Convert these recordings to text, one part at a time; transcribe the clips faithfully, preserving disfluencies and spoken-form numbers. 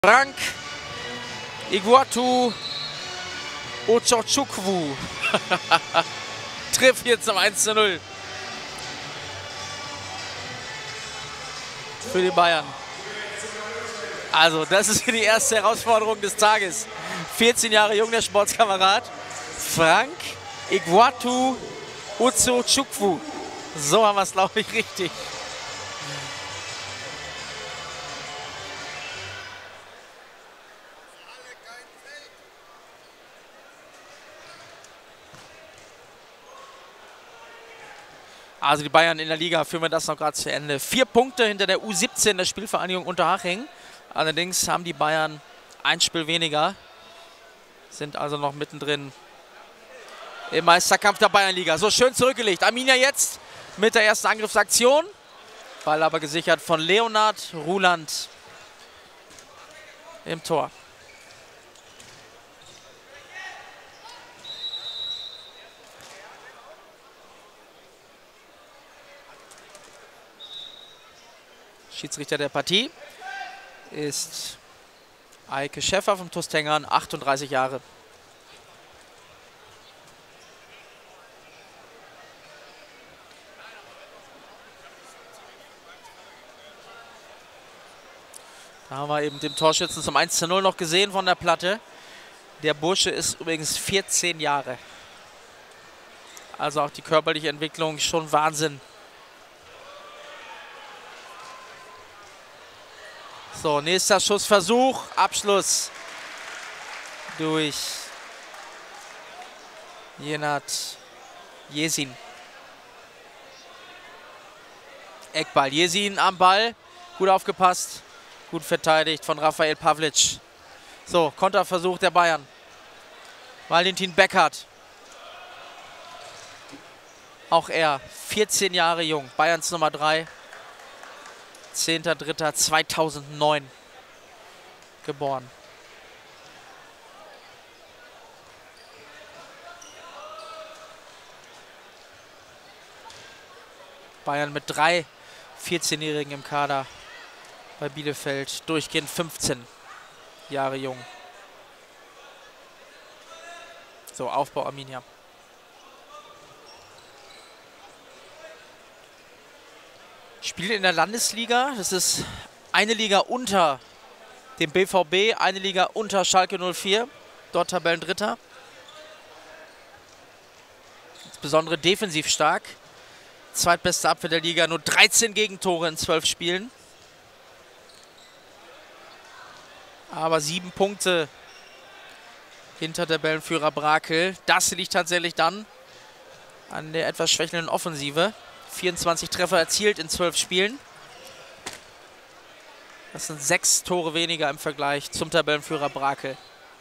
Frank Iguatu Ochochukwu trifft hier zum eins zu null für die Bayern. Also das ist hier die erste Herausforderung des Tages. vierzehn Jahre jung, der Sportskamerad Frank Iguatu Ochochukwu. So haben wir es, glaube ich, richtig. Also die Bayern in der Liga führen wir das noch gerade zu Ende. Vier Punkte hinter der U siebzehn der Spielvereinigung Unterhaching. Allerdings haben die Bayern ein Spiel weniger. Sind also noch mittendrin im Meisterkampf der Bayernliga. So, schön zurückgelegt. Arminia jetzt mit der ersten Angriffsaktion. Ball aber gesichert von Leonhard Ruland im Tor. Schiedsrichter der Partie ist Eike Schäffer vom T uS Tengern, achtunddreißig Jahre. Da haben wir eben den Torschützen zum eins zu null noch gesehen von der Platte. Der Bursche ist übrigens vierzehn Jahre. Also auch die körperliche Entwicklung schon Wahnsinn. So, nächster Schussversuch, Abschluss durch Jenat Jesin. Eckball, Jesin am Ball, gut aufgepasst, gut verteidigt von Raphael Pavlic. So, Konterversuch der Bayern. Valentin Beckert. Auch er, vierzehn Jahre jung, Bayerns Nummer drei. zehnter dritter zweitausendneun geboren. Bayern mit drei vierzehnjährigen im Kader bei Bielefeld. Durchgehend fünfzehn Jahre jung. So, Aufbau Arminia. Spielt in der Landesliga, das ist eine Liga unter dem B V B, eine Liga unter Schalke null vier, dort Tabellendritter. Insbesondere defensiv stark. Zweitbeste Abwehr der Liga, nur dreizehn Gegentore in zwölf Spielen. Aber sieben Punkte hinter Tabellenführer Brakel. Das liegt tatsächlich dann an der etwas schwächelnden Offensive. vierundzwanzig Treffer erzielt in zwölf Spielen. Das sind sechs Tore weniger im Vergleich zum Tabellenführer Brakel.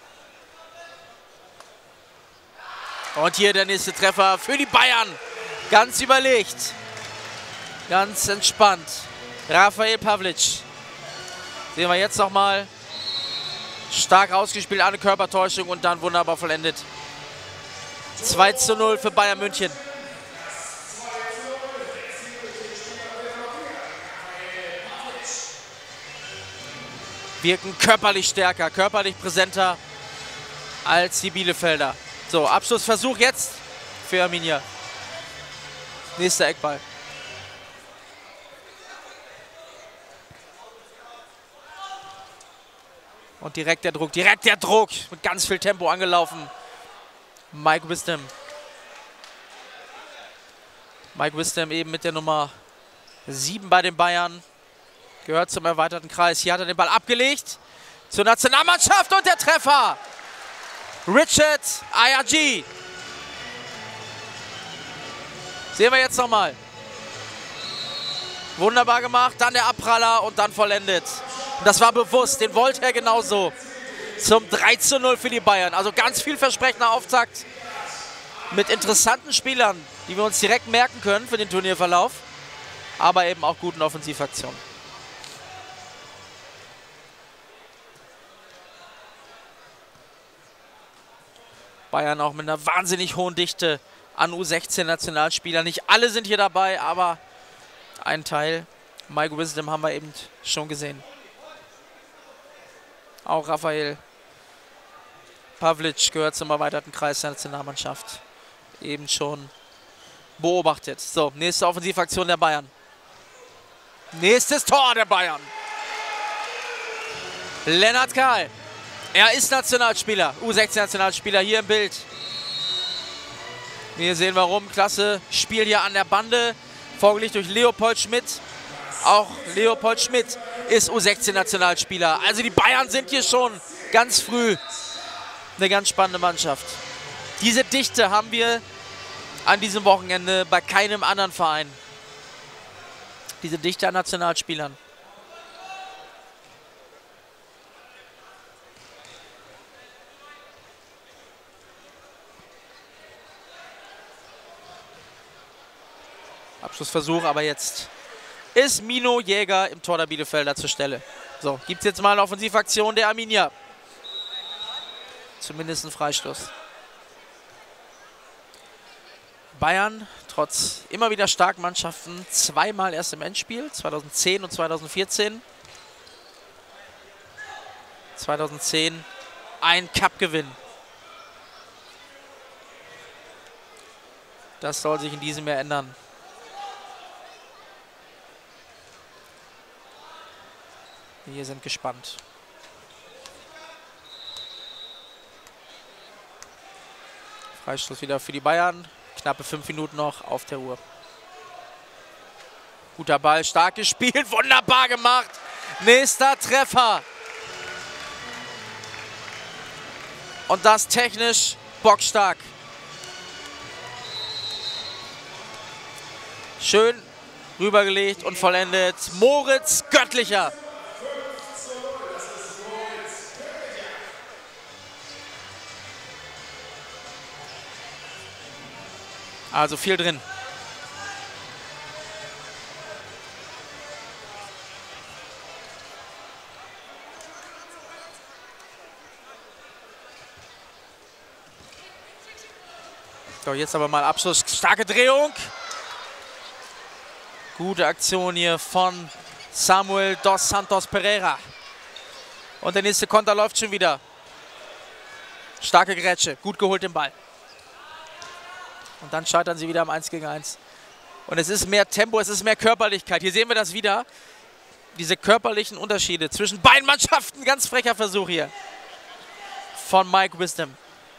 Und hier der nächste Treffer für die Bayern. Ganz überlegt. Ganz entspannt. Raphael Pavlic. Sehen wir jetzt nochmal. Stark rausgespielt, eine Körpertäuschung und dann wunderbar vollendet. zwei zu null für Bayern München. Wirken körperlich stärker, körperlich präsenter als die Bielefelder. So, Abschlussversuch jetzt für Arminia. Nächster Eckball. Und direkt der Druck, direkt der Druck. Mit ganz viel Tempo angelaufen. Mike Wisdom. Mike Wisdom eben mit der Nummer sieben bei den Bayern. Gehört zum erweiterten Kreis. Hier hat er den Ball abgelegt. Zur Nationalmannschaft und der Treffer. Richard Ayaji. Sehen wir jetzt nochmal. Wunderbar gemacht. Dann der Abpraller und dann vollendet. Und das war bewusst. Den wollte er genauso. Zum drei zu null für die Bayern. Also ganz vielversprechender Auftakt. Mit interessanten Spielern, die wir uns direkt merken können für den Turnierverlauf. Aber eben auch guten Offensivaktionen. Bayern auch mit einer wahnsinnig hohen Dichte an U sechzehn Nationalspielern. Nicht alle sind hier dabei, aber ein Teil. Mike Wisdom haben wir eben schon gesehen. Auch Rafael Pavlic gehört zum erweiterten Kreis der Nationalmannschaft. Eben schon beobachtet. So, nächste Offensivaktion der Bayern. Nächstes Tor der Bayern. Lennart Kahl. Er ist Nationalspieler, U sechzehn Nationalspieler hier im Bild. Wir sehen warum. Klasse Spiel hier an der Bande. Vorgelegt durch Leopold Schmidt. Auch Leopold Schmidt ist U sechzehn Nationalspieler. Also die Bayern sind hier schon ganz früh eine ganz spannende Mannschaft. Diese Dichte haben wir an diesem Wochenende bei keinem anderen Verein. Diese Dichte an Nationalspielern. Abschlussversuch, aber jetzt ist Mino Jäger im Tor der Bielefelder zur Stelle. So, gibt es jetzt mal eine Offensivaktion der Arminia. Zumindest ein Freistoß. Bayern, trotz immer wieder starken Mannschaften, zweimal erst im Endspiel, zweitausendzehn und zweitausendvierzehn. zweitausendzehn ein Cup-Gewinn. Das soll sich in diesem Jahr ändern. Wir sind gespannt. Freistoß wieder für die Bayern. Knappe fünf Minuten noch auf der Uhr. Guter Ball, stark gespielt, wunderbar gemacht. Nächster Treffer. Und das technisch bockstark. Schön rübergelegt und vollendet. Moritz Göttlicher. Also viel drin. So, jetzt aber mal Abschluss. Starke Drehung. Gute Aktion hier von Samuel dos Santos Pereira. Und der nächste Konter läuft schon wieder. Starke Grätsche. Gut geholt den Ball. Und dann scheitern sie wieder am eins gegen eins. Und es ist mehr Tempo, es ist mehr Körperlichkeit. Hier sehen wir das wieder. Diese körperlichen Unterschiede zwischen beiden Mannschaften. Ganz frecher Versuch hier von Mike Wisdom.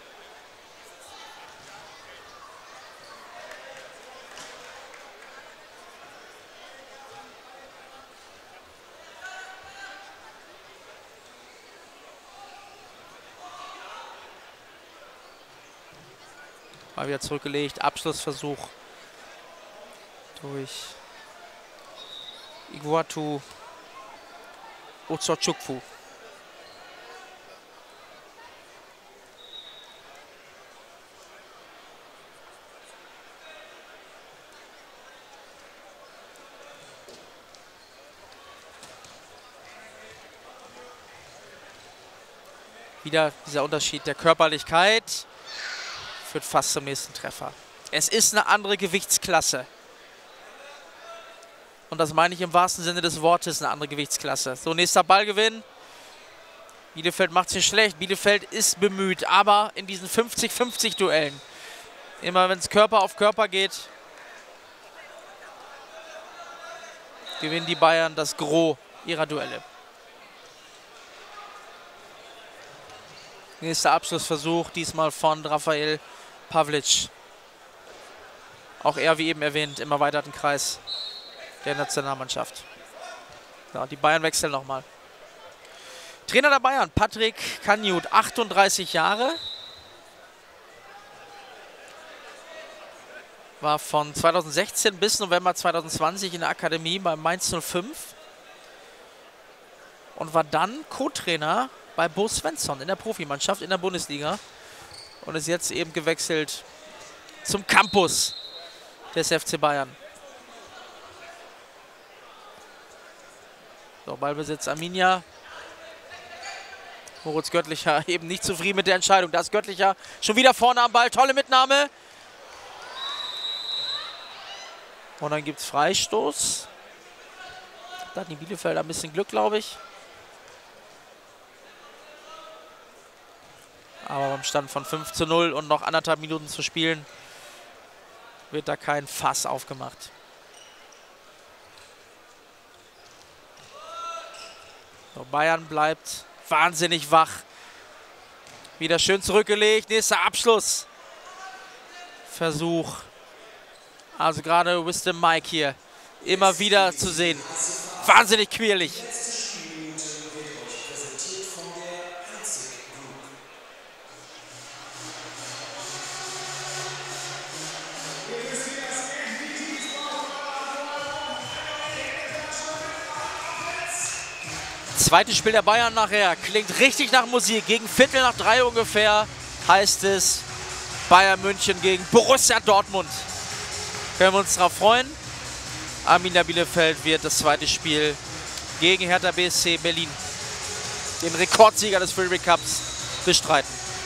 Mal wieder zurückgelegt. Abschlussversuch durch Iguatu Ozochukwu. Wieder dieser Unterschied der Körperlichkeit. Führt fast zum nächsten Treffer. Es ist eine andere Gewichtsklasse. Und das meine ich im wahrsten Sinne des Wortes, eine andere Gewichtsklasse. So, nächster Ballgewinn. Bielefeld macht es nicht schlecht. Bielefeld ist bemüht, aber in diesen fünfzig fünfzig Duellen, immer wenn es Körper auf Körper geht, gewinnen die Bayern das Gros ihrer Duelle. Nächster Abschlussversuch, diesmal von Rafael Pavlic. Auch er, wie eben erwähnt, im erweiterten Kreis der Nationalmannschaft. Ja, die Bayern wechseln nochmal. Trainer der Bayern, Patrick Kanjut, achtunddreißig Jahre. War von zweitausendsechzehn bis November zweitausendzwanzig in der Akademie bei Mainz null fünf. Und war dann Co-Trainer bei Bo Svensson in der Profimannschaft in der Bundesliga. Und ist jetzt eben gewechselt zum Campus des F C Bayern. So, Ballbesitz Arminia. Moritz Göttlicher eben nicht zufrieden mit der Entscheidung. Da ist Göttlicher schon wieder vorne am Ball. Tolle Mitnahme. Und dann gibt es Freistoß. Da hatten die Bielefelder ein bisschen Glück, glaube ich. Aber beim Stand von fünf zu null und noch anderthalb Minuten zu spielen, wird da kein Fass aufgemacht. So, Bayern bleibt wahnsinnig wach. Wieder schön zurückgelegt. Nächster Abschluss. Versuch. Also gerade Wisdom Mike hier. Immer wieder zu sehen. Wahnsinnig quirlig. Zweites Spiel der Bayern nachher. Klingt richtig nach Musik. Gegen Viertel nach drei ungefähr heißt es Bayern München gegen Borussia Dortmund. Können wir uns darauf freuen. Arminia Bielefeld wird das zweite Spiel gegen Hertha B S C Berlin, den Rekordsieger des Freeway Cups, bestreiten.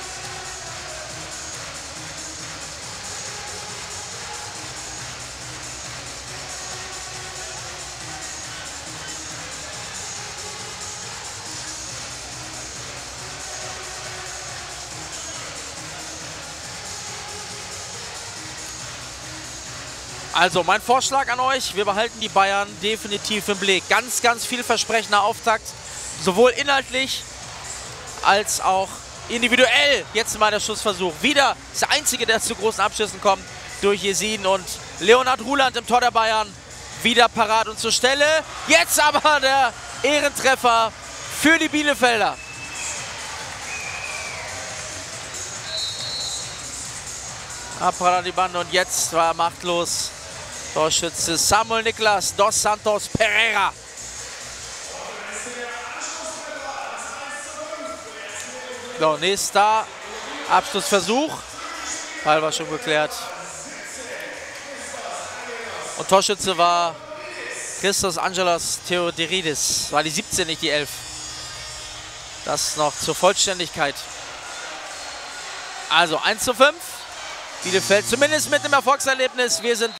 Also mein Vorschlag an euch, wir behalten die Bayern definitiv im Blick. Ganz, ganz vielversprechender Auftakt, sowohl inhaltlich als auch individuell. Jetzt mal der Schussversuch. Wieder der Einzige, der zu großen Abschüssen kommt, durch Jesin und Leonhard Ruland im Tor der Bayern. Wieder parat und zur Stelle. Jetzt aber der Ehrentreffer für die Bielefelder. Abprall an die Bande und jetzt war er machtlos. Torschütze Samuel Niklas dos Santos Pereira. So, nächster Abschlussversuch. Ball war schon geklärt. Und Torschütze war Christos Angelos Theodoridis. War die siebzehn, nicht die elf. Das noch zur Vollständigkeit. Also eins zu fünf. Bielefeld zumindest mit einem Erfolgserlebnis. Wir sind